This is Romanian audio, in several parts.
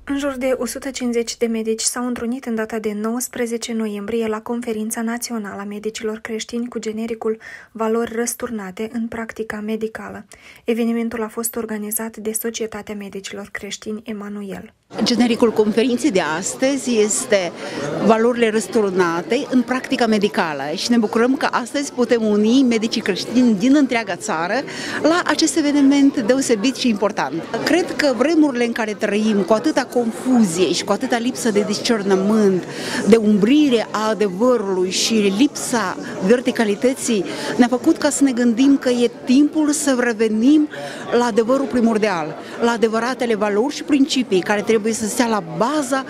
În jur de 150 de medici s-au întrunit în data de 19 noiembrie la Conferința Națională a Medicilor Creștini cu genericul Valori răsturnate în practica medicală. Evenimentul a fost organizat de Societatea Medicilor Creștini Emanuel. Genericul conferinței de astăzi este Valorile răsturnate în practica medicală și ne bucurăm că astăzi putem uni medicii creștini din întreaga țară la acest eveniment deosebit și important. Cred că vremurile în care trăim, cu atâta confuzie și cu atâta lipsă de discernământ, de umbrire a adevărului și lipsa verticalității, ne-a făcut ca să ne gândim că e timpul să revenim la adevărul primordial, la adevăratele valori și principii care trebuie să stea la baza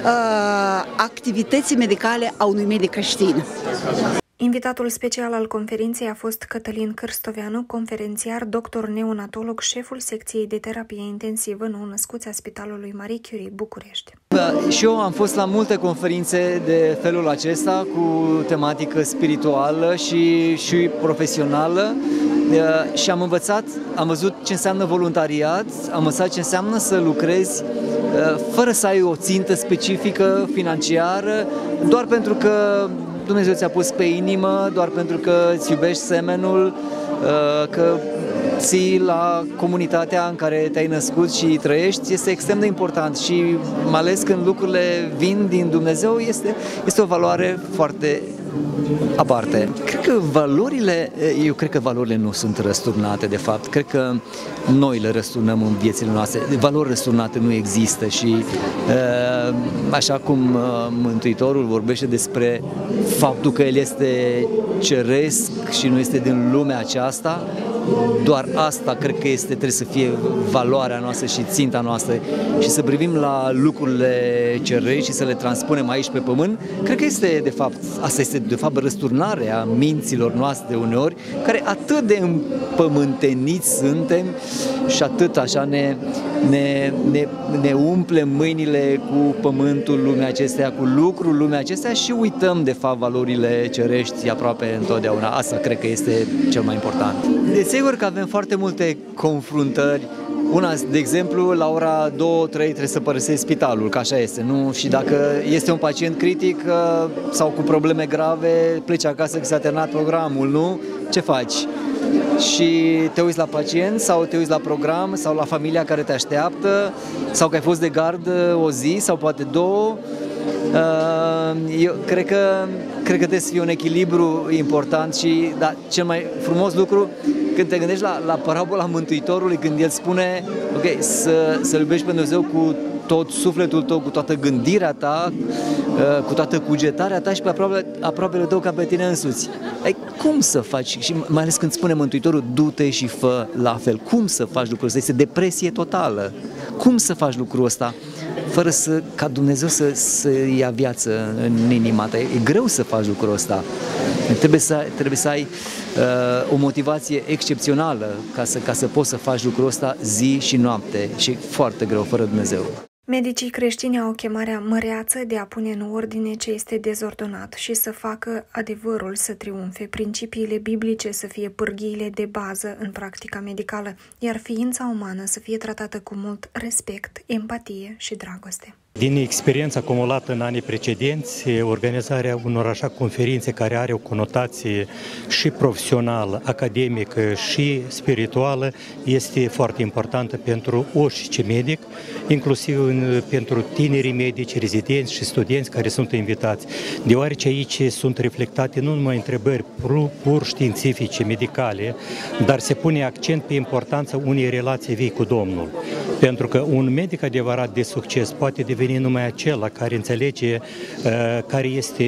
activității medicale a unui medic creștin. Invitatul special al conferinței a fost Cătălin Cârstoveanu, conferențiar, doctor neonatolog, șeful secției de terapie intensivă nou-născuți a Spitalului Marie Curie, București. Și eu am fost la multe conferințe de felul acesta, cu tematică spirituală și profesională, și am învățat, am văzut ce înseamnă voluntariat, am învățat ce înseamnă să lucrezi fără să ai o țintă specifică financiară, doar pentru că Dumnezeu ți-a pus pe inimă, doar pentru că îți iubești semenul, că ții la comunitatea în care te-ai născut și trăiești, este extrem de important și mai ales când lucrurile vin din Dumnezeu, este o valoare foarte aparte. Eu cred că valorile nu sunt răsturnate, de fapt. Cred că noi le răsturnăm în viețile noastre. Valori răsturnate nu există și așa cum Mântuitorul vorbește despre faptul că El este ceresc și nu este din lumea aceasta, doar asta cred că trebuie să fie valoarea noastră și ținta noastră și să privim la lucrurile cerești și să le transpunem aici pe pământ. Cred că asta este de fapt răsturnarea minților noastre uneori, care atât de împământeniți suntem și atât așa ne umplem mâinile cu pământul lumea acestea, cu lucrul lumea acestea și uităm de fapt valorile cerești aproape întotdeauna. Asta cred că este cel mai important. Desigur că avem foarte multe confruntări. Una, de exemplu, la ora 2-3 trebuie să părăsești spitalul, că așa este, nu? Și dacă este un pacient critic sau cu probleme grave, pleci acasă că s-a terminat programul, nu? Ce faci? Și te uiți la pacient sau te uiți la program sau la familia care te așteaptă sau că ai fost de gardă o zi sau poate două. Eu cred că trebuie să fie un echilibru important și cel mai frumos lucru când te gândești la parabola Mântuitorului, când el spune să-L iubești pe Dumnezeu cu tot sufletul tău, cu toată gândirea ta, cu toată cugetarea ta și pe aproapele tău ca pe tine însuți. Cum să faci? Și mai ales când spune Mântuitorul, du-te și fă la fel. Cum să faci lucrul ăsta? Este depresie totală. Cum să faci lucrul ăsta fără ca Dumnezeu să ia viață în inima ta? E greu să faci lucrul ăsta. Trebuie să ai o motivație excepțională ca să poți să faci lucrul ăsta zi și noapte și e foarte greu fără Dumnezeu. Medicii creștini au chemarea măreață de a pune în ordine ce este dezordonat și să facă adevărul să triumfe, principiile biblice să fie pârghiile de bază în practica medicală, iar ființa umană să fie tratată cu mult respect, empatie și dragoste. Din experiența acumulată în anii precedenți, organizarea unor așa conferințe care are o conotație și profesională, academică și spirituală este foarte importantă pentru orice medic, inclusiv pentru tinerii medici, rezidenți și studenți care sunt invitați, deoarece aici sunt reflectate nu numai întrebări pur științifice, medicale, dar se pune accent pe importanța unei relații vii cu Domnul. Pentru că un medic adevărat de succes poate deveni numai acela care înțelege care este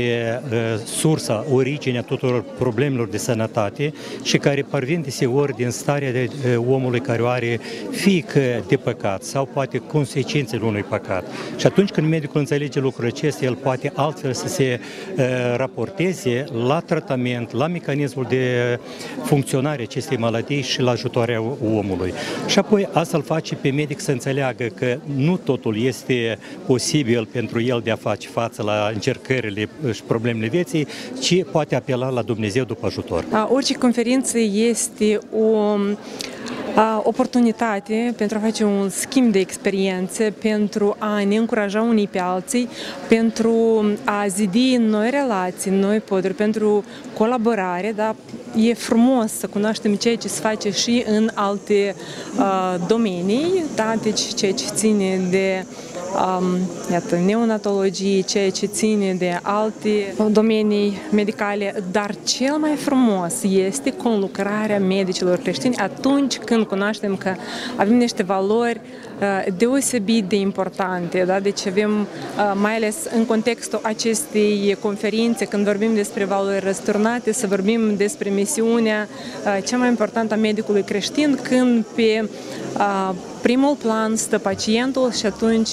sursa, originea tuturor problemelor de sănătate și care parvin deseori din starea de omului care o are fiică de păcat sau poate consecințele unui păcat. Și atunci când medicul înțelege lucrul acesta, el poate altfel să se raporteze la tratament, la mecanismul de funcționare acestei maladii și la ajutoarea omului. Și apoi asta îl face pe medic să înțeleagă că nu totul este posibil pentru el de a face față la încercările și problemele vieții, ci poate apela la Dumnezeu după ajutor. Orice conferință este oportunitate pentru a face un schimb de experiențe, pentru a ne încuraja unii pe alții, pentru a zidi noi relații, noi poduri, pentru colaborare, dar e frumos să cunoaștem ceea ce se face și în alte domenii, da? Deci ceea ce ține de iată, neonatologie, ceea ce ține de alte domenii medicale, dar cel mai frumos este conlucrarea medicilor creștini atunci când cunoaștem că avem niște valori deosebit de importante, da? Deci avem, mai ales în contextul acestei conferințe, când vorbim despre valori răsturnate, să vorbim despre misiunea cea mai importantă a medicului creștin, când pe primul plan stă pacientul și atunci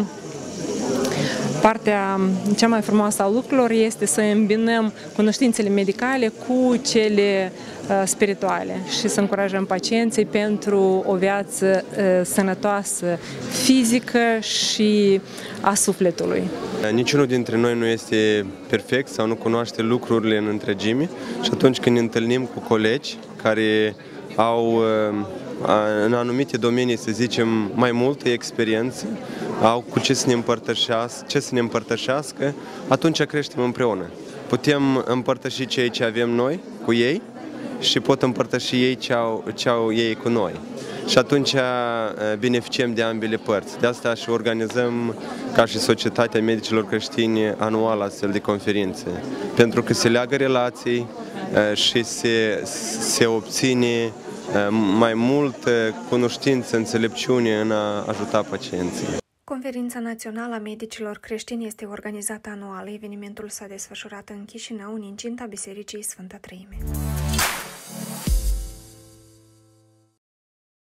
partea cea mai frumoasă a lucrurilor este să îmbinăm cunoștințele medicale cu cele spirituale și să încurajăm pacienții pentru o viață sănătoasă fizică și a sufletului. Niciunul dintre noi nu este perfect sau nu cunoaște lucrurile în întregime și atunci când ne întâlnim cu colegi care au în anumite domenii, să zicem, mai multă experiență, au cu ce să ne împărtășească, atunci creștem împreună. Putem împărtăși ceea ce avem noi cu ei și pot împărtăși ei ce au ei cu noi. Și atunci beneficiem de ambele părți. De asta și organizăm, ca și Societatea Medicilor Creștini, anual astfel de conferințe. Pentru că se leagă relații și se obține mai mult cunoștință, înțelepciune în a ajuta pacienții. Conferința Națională a Medicilor Creștini este organizată anual. Evenimentul s-a desfășurat în Chișinău, în incinta Bisericii Sfânta Treime.